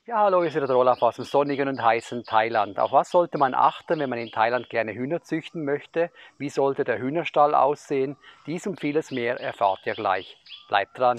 Ja, hallo, hier ist wieder der Olaf aus dem sonnigen und heißen Thailand. Auf was sollte man achten, wenn man in Thailand gerne Hühner züchten möchte? Wie sollte der Hühnerstall aussehen? Dies und vieles mehr erfahrt ihr gleich. Bleibt dran!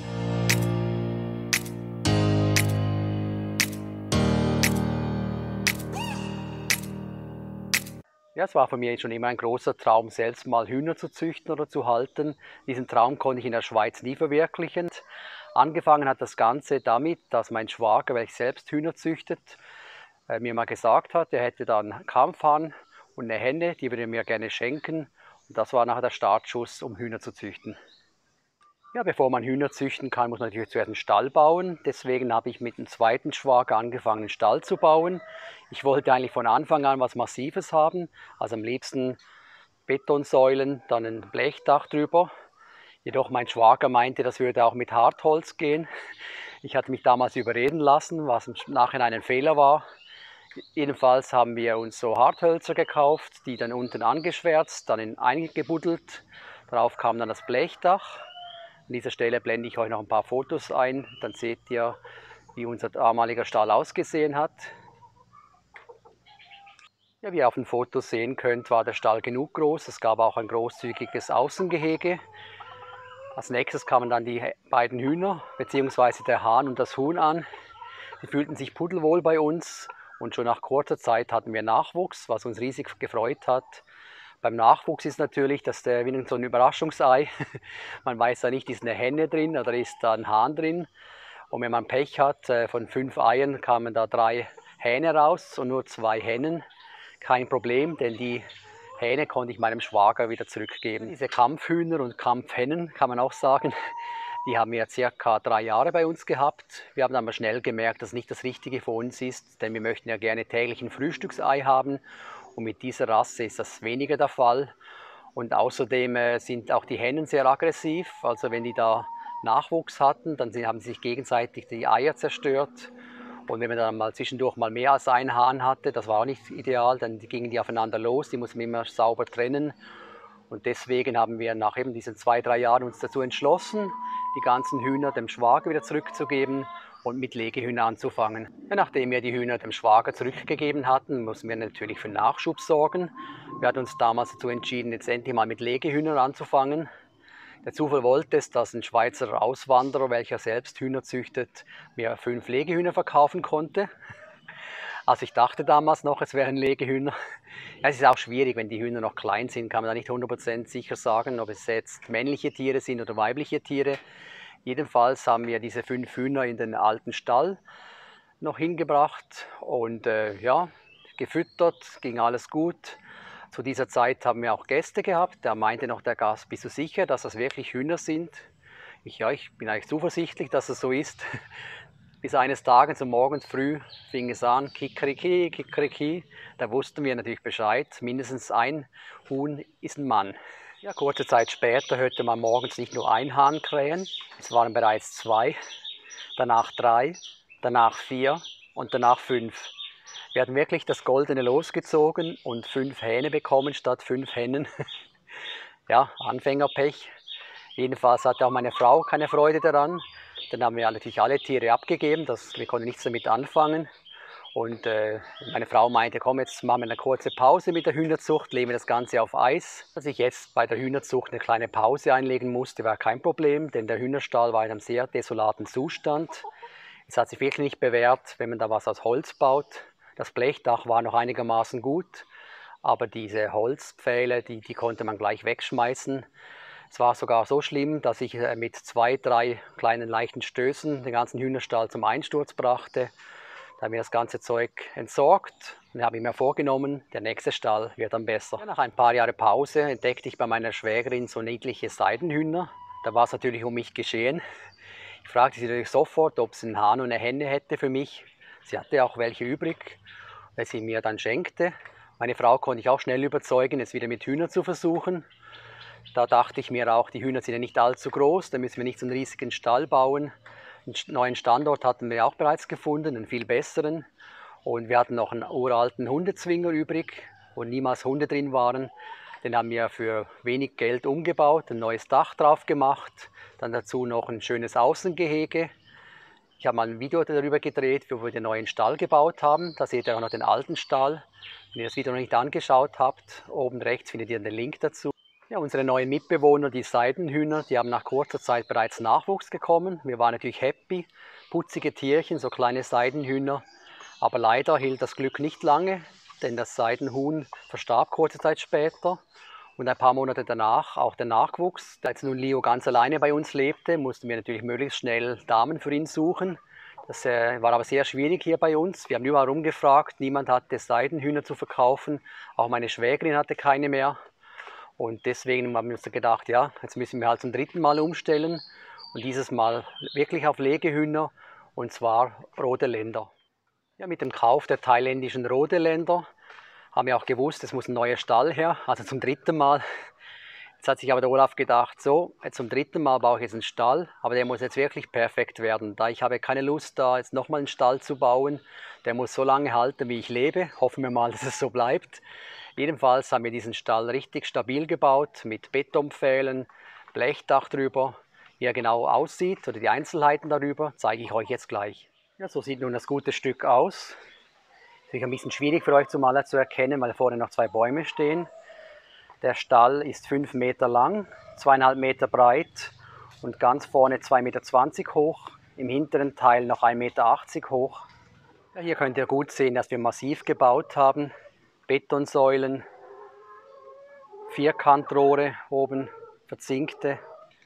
Ja, es war für mich schon immer ein großer Traum, selbst mal Hühner zu züchten oder zu halten. Diesen Traum konnte ich in der Schweiz nie verwirklichen. Angefangen hat das Ganze damit, dass mein Schwager, welcher selbst Hühner züchtet, mir mal gesagt hat, er hätte da einen Kampfhahn und eine Henne, die würde er mir gerne schenken. Und das war nachher der Startschuss, um Hühner zu züchten. Ja, bevor man Hühner züchten kann, muss man natürlich zuerst einen Stall bauen. Deswegen habe ich mit dem zweiten Schwager angefangen, einen Stall zu bauen. Ich wollte eigentlich von Anfang an was Massives haben, also am liebsten Betonsäulen, dann ein Blechdach drüber. Jedoch mein Schwager meinte, das würde auch mit Hartholz gehen. Ich hatte mich damals überreden lassen, was im Nachhinein ein Fehler war. Jedenfalls haben wir uns so Harthölzer gekauft, die dann unten angeschwärzt, dann eingebuddelt. Darauf kam dann das Blechdach. An dieser Stelle blende ich euch noch ein paar Fotos ein, dann seht ihr, wie unser damaliger Stall ausgesehen hat. Ja, wie ihr auf dem Foto sehen könnt, war der Stall genug groß. Es gab auch ein großzügiges Außengehege. Als nächstes kamen dann die beiden Hühner bzw. der Hahn und das Huhn an. Die fühlten sich pudelwohl bei uns und schon nach kurzer Zeit hatten wir Nachwuchs, was uns riesig gefreut hat. Beim Nachwuchs ist natürlich, dass der wie so ein Überraschungsei. Man weiß ja nicht, ist eine Henne drin oder ist da ein Hahn drin. Und wenn man Pech hat, von 5 Eiern kamen da 3 Hähne raus und nur 2 Hennen. Kein Problem, denn die Hähne konnte ich meinem Schwager wieder zurückgeben. Diese Kampfhühner und Kampfhennen, kann man auch sagen, die haben wir circa 3 Jahre bei uns gehabt. Wir haben aber schnell gemerkt, dass nicht das Richtige für uns ist, denn wir möchten ja gerne täglich ein Frühstücksei haben. Und mit dieser Rasse ist das weniger der Fall. Und außerdem sind auch die Hennen sehr aggressiv. Also wenn die da Nachwuchs hatten, dann haben sie sich gegenseitig die Eier zerstört. Und wenn man dann mal zwischendurch mal mehr als einen Hahn hatte, das war auch nicht ideal, dann gingen die aufeinander los, die mussten wir immer sauber trennen. Und deswegen haben wir nach eben diesen 2, 3 Jahren uns dazu entschlossen, die ganzen Hühner dem Schwager wieder zurückzugeben und mit Legehühnern anzufangen. Ja, nachdem wir die Hühner dem Schwager zurückgegeben hatten, mussten wir natürlich für Nachschub sorgen. Wir hatten uns damals dazu entschieden, jetzt endlich mal mit Legehühnern anzufangen. Der Zufall wollte es, dass ein Schweizer Auswanderer, welcher selbst Hühner züchtet, mir 5 Legehühner verkaufen konnte. Also ich dachte damals noch, es wären Legehühner. Ja, es ist auch schwierig, wenn die Hühner noch klein sind, kann man da nicht 100% sicher sagen, ob es jetzt männliche Tiere sind oder weibliche Tiere. Jedenfalls haben wir diese 5 Hühner in den alten Stall noch hingebracht und ja, gefüttert, ging alles gut. Zu dieser Zeit haben wir auch Gäste gehabt. Da meinte noch der Gast, bist du sicher, dass das wirklich Hühner sind? Ja, ich bin eigentlich zuversichtlich, dass es so ist. Bis eines Tages, so morgens früh, fing es an, Kikeriki, Kikeriki. Da wussten wir natürlich Bescheid, mindestens ein Huhn ist ein Mann. Ja, kurze Zeit später hörte man morgens nicht nur ein Hahn krähen, es waren bereits 2, danach 3, danach 4 und danach 5. Wir hatten wirklich das goldene Los gezogen und 5 Hähne bekommen statt 5 Hennen. Ja, Anfängerpech. Jedenfalls hatte auch meine Frau keine Freude daran. Dann haben wir natürlich alle Tiere abgegeben, wir konnten nichts damit anfangen. Und meine Frau meinte, komm, jetzt machen wir eine kurze Pause mit der Hühnerzucht, legen wir das Ganze auf Eis. Dass ich jetzt bei der Hühnerzucht eine kleine Pause einlegen musste, war kein Problem, denn der Hühnerstall war in einem sehr desolaten Zustand. Es hat sich wirklich nicht bewährt, wenn man da was aus Holz baut. Das Blechdach war noch einigermaßen gut, aber diese Holzpfähle, die konnte man gleich wegschmeißen. Es war sogar so schlimm, dass ich mit 2, 3 kleinen leichten Stößen den ganzen Hühnerstall zum Einsturz brachte. Da haben wir das ganze Zeug entsorgt und habe ich mir vorgenommen, der nächste Stall wird dann besser. Ja, nach ein paar Jahren Pause entdeckte ich bei meiner Schwägerin so niedliche Seidenhühner. Da war es natürlich um mich geschehen. Ich fragte sie natürlich sofort, ob sie einen Hahn und eine Henne hätte für mich. Sie hatte auch welche übrig, weil sie mir dann schenkte. Meine Frau konnte ich auch schnell überzeugen, es wieder mit Hühnern zu versuchen. Da dachte ich mir auch, die Hühner sind ja nicht allzu groß, da müssen wir nicht so einen riesigen Stall bauen. Einen neuen Standort hatten wir auch bereits gefunden, einen viel besseren. Und wir hatten noch einen uralten Hundezwinger übrig, wo niemals Hunde drin waren. Den haben wir für wenig Geld umgebaut, ein neues Dach drauf gemacht, dann dazu noch ein schönes Außengehege. Ich habe mal ein Video darüber gedreht, wo wir den neuen Stall gebaut haben. Da seht ihr auch noch den alten Stall. Wenn ihr das Video noch nicht angeschaut habt, oben rechts findet ihr den Link dazu. Ja, unsere neuen Mitbewohner, die Seidenhühner, die haben nach kurzer Zeit bereits Nachwuchs bekommen. Wir waren natürlich happy. Putzige Tierchen, so kleine Seidenhühner. Aber leider hielt das Glück nicht lange, denn das Seidenhuhn verstarb kurze Zeit später. Und ein paar Monate danach auch der Nachwuchs. Da jetzt nun Leo ganz alleine bei uns lebte, mussten wir natürlich möglichst schnell Damen für ihn suchen. Das war aber sehr schwierig hier bei uns. Wir haben überall rumgefragt, niemand hatte Seidenhühner zu verkaufen. Auch meine Schwägerin hatte keine mehr. Und deswegen haben wir uns gedacht, ja, jetzt müssen wir halt zum dritten Mal umstellen. Und dieses Mal wirklich auf Legehühner, und zwar Rote Länder. Ja, mit dem Kauf der thailändischen Rote Länder haben wir auch gewusst, es muss ein neuer Stall her, also zum dritten Mal. Jetzt hat sich aber der Olaf gedacht, so, jetzt zum dritten Mal baue ich jetzt einen Stall, aber der muss jetzt wirklich perfekt werden. Da ich habe keine Lust, da jetzt nochmal einen Stall zu bauen. Der muss so lange halten, wie ich lebe. Hoffen wir mal, dass es so bleibt. Jedenfalls haben wir diesen Stall richtig stabil gebaut, mit Betonpfählen, Blechdach drüber. Wie er genau aussieht oder die Einzelheiten darüber, zeige ich euch jetzt gleich. Ja, so sieht nun das gute Stück aus. Natürlich ein bisschen schwierig für euch zum Maler zu erkennen, weil vorne noch zwei Bäume stehen. Der Stall ist 5 Meter lang, 2,5 Meter breit und ganz vorne 2,20 Meter hoch. Im hinteren Teil noch 1,80 Meter hoch. Ja, hier könnt ihr gut sehen, dass wir massiv gebaut haben. Betonsäulen, Vierkantrohre oben, verzinkte.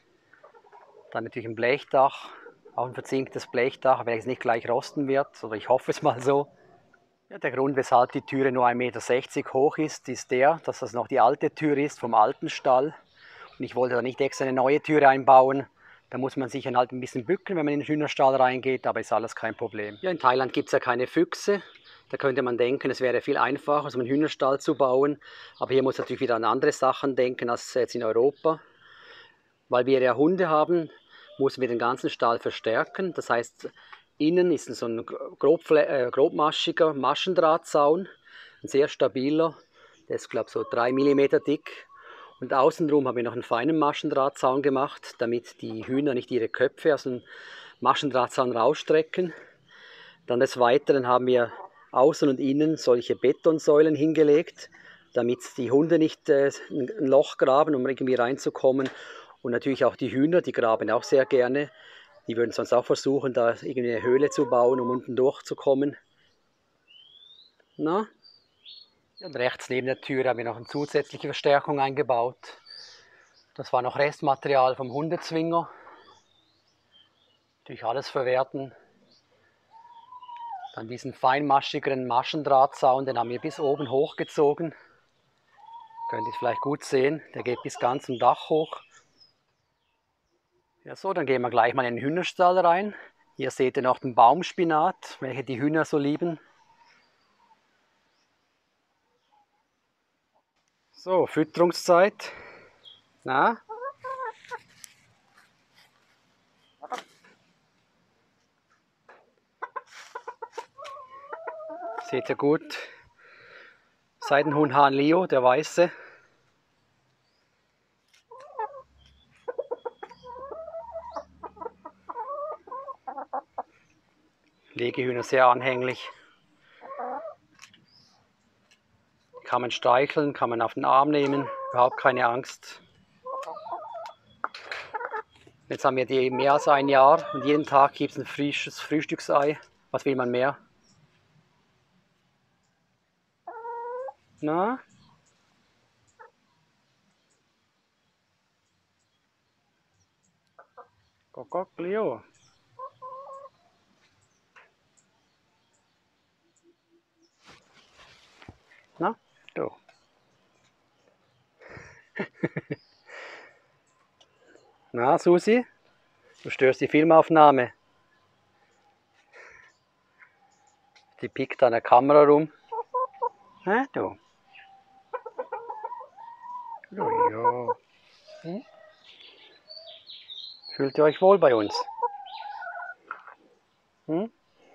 Dann natürlich ein Blechdach, auch ein verzinktes Blechdach, welches nicht gleich rosten wird, oder ich hoffe es mal so. Ja, der Grund, weshalb die Türe nur 1,60 Meter hoch ist der, dass das noch die alte Tür ist vom alten Stall. Und ich wollte da nicht extra eine neue Türe einbauen. Da muss man sich dann halt ein bisschen bücken, wenn man in den Hühnerstall reingeht, aber ist alles kein Problem. Ja, in Thailand gibt es ja keine Füchse. Da könnte man denken, es wäre viel einfacher, so einen Hühnerstall zu bauen. Aber hier muss man natürlich wieder an andere Sachen denken als jetzt in Europa. Weil wir ja Hunde haben, müssen wir den ganzen Stall verstärken. Das heißt, innen ist so ein grobmaschiger Maschendrahtzaun, ein sehr stabiler, der ist glaube ich so 3 mm dick. Und außenrum haben wir noch einen feinen Maschendrahtzaun gemacht, damit die Hühner nicht ihre Köpfe aus dem Maschendrahtzaun rausstrecken. Dann des Weiteren haben wir außen und innen solche Betonsäulen hingelegt, damit die Hunde nicht ein Loch graben, um irgendwie reinzukommen. Und natürlich auch die Hühner, die graben auch sehr gerne. Die würden sonst auch versuchen, da irgendwie eine Höhle zu bauen, um unten durchzukommen. Na? Und rechts neben der Tür haben wir noch eine zusätzliche Verstärkung eingebaut. Das war noch Restmaterial vom Hundezwinger. Natürlich alles verwerten. Dann diesen feinmaschigeren Maschendrahtzaun, den haben wir bis oben hochgezogen. Könnt ihr vielleicht gut sehen, der geht bis ganz zum Dach hoch. Ja so, dann gehen wir gleich mal in den Hühnerstall rein. Hier seht ihr noch den Baumspinat, welche die Hühner so lieben. So, Fütterungszeit. Na? Seht ihr gut? Seidenhuhnhahn Leo, der weiße. Legehühner sehr anhänglich. Kann man streicheln, kann man auf den Arm nehmen, überhaupt keine Angst. Jetzt haben wir die mehr als ein Jahr und jeden Tag gibt es ein frisches Frühstücksei. Was will man mehr? Na? Kuckuck, Leo. Na, du. Na, Susi? Du störst die Filmaufnahme. Die pickt an der Kamera rum. Hä, du? Oh, ja. Hm? Fühlt ihr euch wohl bei uns? Hm?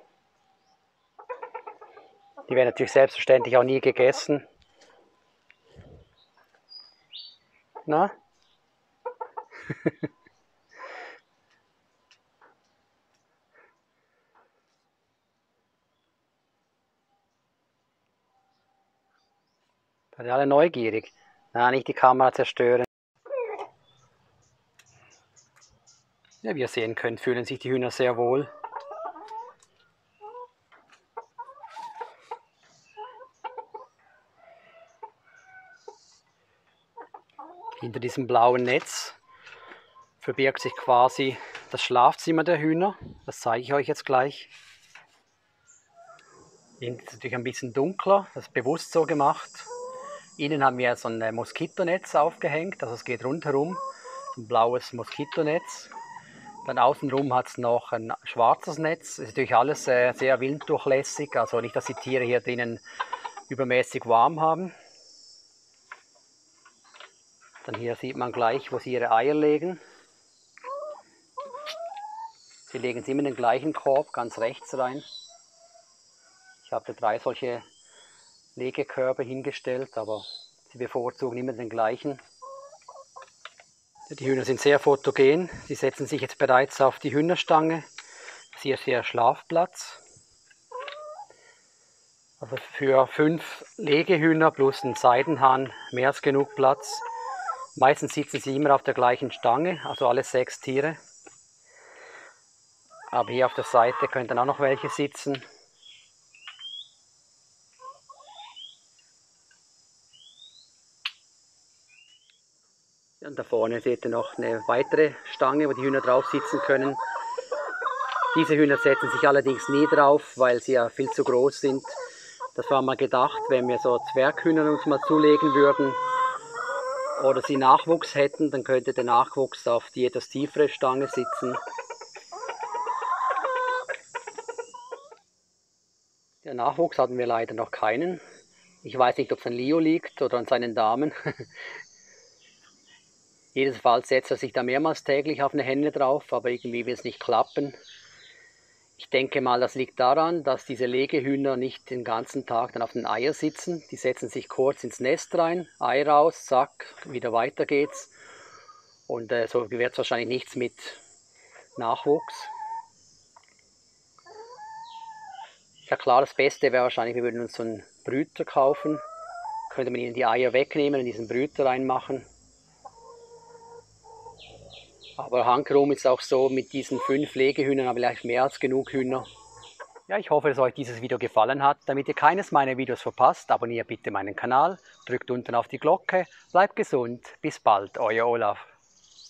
Die werden natürlich selbstverständlich auch nie gegessen. Na? Seid ihr alle neugierig? Na, nicht die Kamera zerstören. Ja, wie ihr sehen könnt, fühlen sich die Hühner sehr wohl. Hinter diesem blauen Netz verbirgt sich quasi das Schlafzimmer der Hühner. Das zeige ich euch jetzt gleich. Innen ist es natürlich ein bisschen dunkler, das ist bewusst so gemacht. Innen haben wir so ein Moskitonetz aufgehängt, also es geht rundherum, ein blaues Moskitonetz. Dann außenrum hat es noch ein schwarzes Netz. Es ist natürlich alles sehr winddurchlässig, also nicht, dass die Tiere hier drinnen übermäßig warm haben. Dann hier sieht man gleich, wo sie ihre Eier legen. Sie legen sie immer in den gleichen Korb, ganz rechts rein. Ich habe 3 solche Legekörbe hingestellt, aber sie bevorzugen immer den gleichen. Die Hühner sind sehr fotogen. Sie setzen sich jetzt bereits auf die Hühnerstange. Hier ist ihr Schlafplatz. Also für 5 Legehühner plus einen Seidenhahn mehr als genug Platz. Meistens sitzen sie immer auf der gleichen Stange, also alle 6 Tiere. Aber hier auf der Seite könnten auch noch welche sitzen. Und da vorne seht ihr noch eine weitere Stange, wo die Hühner drauf sitzen können. Diese Hühner setzen sich allerdings nie drauf, weil sie ja viel zu groß sind. Das war mal gedacht, wenn wir so Zwerghühner uns mal zulegen würden oder sie Nachwuchs hätten, dann könnte der Nachwuchs auf die etwas tiefere Stange sitzen. Der Nachwuchs hatten wir leider noch keinen. Ich weiß nicht, ob es an Leo liegt oder an seinen Damen. Jedenfalls setzt er sich da mehrmals täglich auf eine Henne drauf, aber irgendwie will es nicht klappen. Ich denke mal, das liegt daran, dass diese Legehühner nicht den ganzen Tag dann auf den Eier sitzen. Die setzen sich kurz ins Nest rein, Ei raus, zack, wieder weiter geht's. Und so wird es wahrscheinlich nichts mit Nachwuchs. Ja klar, das Beste wäre wahrscheinlich, wir würden uns so einen Brüter kaufen. Könnte man ihnen die Eier wegnehmen und diesen Brüter reinmachen. Aber hankerum ist auch so, mit diesen 5 Legehühnern habe ich vielleicht mehr als genug Hühner. Ja, ich hoffe, dass euch dieses Video gefallen hat. Damit ihr keines meiner Videos verpasst, abonniert bitte meinen Kanal, drückt unten auf die Glocke, bleibt gesund, bis bald, euer Olaf.